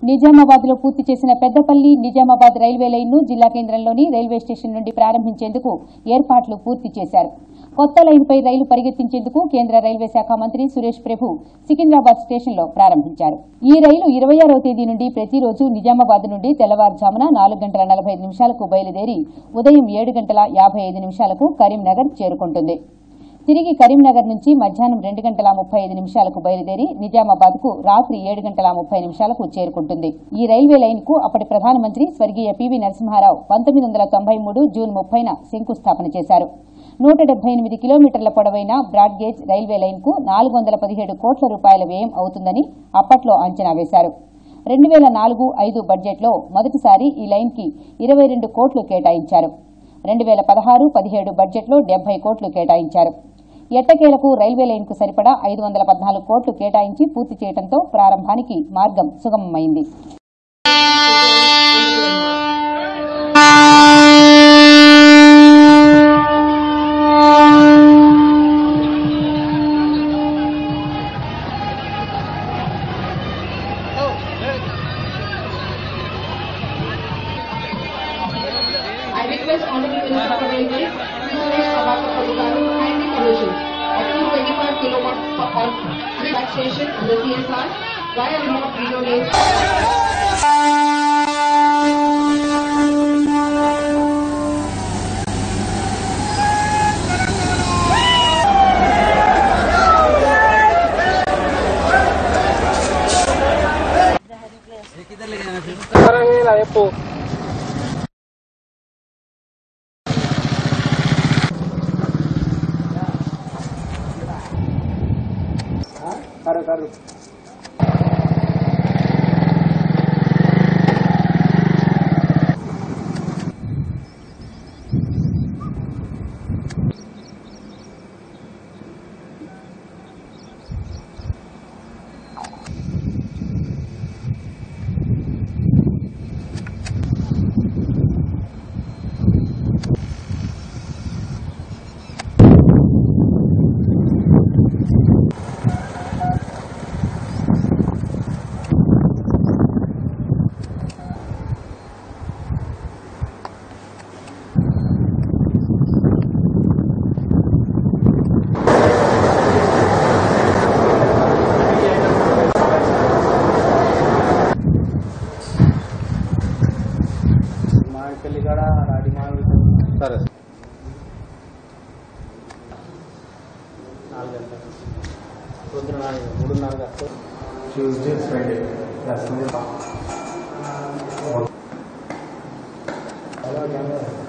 నిజామాబాద్ లో పూర్తి చేసిన పెద్దపల్లి నిజామాబాద్ రైల్వే లైన్ను జిల్లా కేంద్రంలోని రైల్వే స్టేషన్ నుండి ప్రారంభించేందుకు ఏర్పాట్లు పూర్తి చేశారు. కొత్త లైన్పై రైలు పరిగెత్తించేందుకు కేంద్ర రైల్వే శాఖ మంత్రి సురేష్ ప్రభు సికింద్రాబాద్ స్టేషన్లో ప్రారంభించారు. ఈ రైలు 26వ తేదీ నుండి ప్రతిరోజు నిజామాబాద్ నుండి తెల్లవారుజామున 4:45 బయలుదేరి ఉదయం 7:55 కరీంనగర్ చేరుకుంటుంది. తిరిగి కరీంనగర్ నుంచి మధ్యాహ్నం 2:35 బయలుదేరి నిజామాబాద్ కు రాత్రి 7:30 చేరుకుంటుంది. ఈ రైల్వే లైన్ కు అప్పటి ప్రధానమంత్రి స్వర్గీయ పివి నరసింహారావు 1993 జూన్ 30న శంకుస్థాపన చేశారు. 178 కిలోమీటర్ల పొడవైన బ్రాడ్గేజ్ రైల్వే లైన్ కు 417 కోట్ల రూపాయల వ్యయం అవుతుందని అప్పట్లో అంచనా వేశారు. 2004-05 బడ్జెట్లో మొదటిసారి ఈ లైన్ కి 22 కోట్లు కేటాయించారు. 2016-17 బడ్జెట్లో 70 కోట్లు కేటాయించారు. ఎట్టకేలకు రైల్వే లైన్ కు సరిపడా 514 కోట్లు కేటాయించి పూర్తి చేయడంతో ప్రారంభానికి మార్గం సుగమమైంది. I request Honorable Minister for Railways, Mr. Prabhakar Palikar, kindly commission a 225 kilowatt on track station on the CSR via remote video link. Claro. Sir. 4 Tuesday, Friday. That's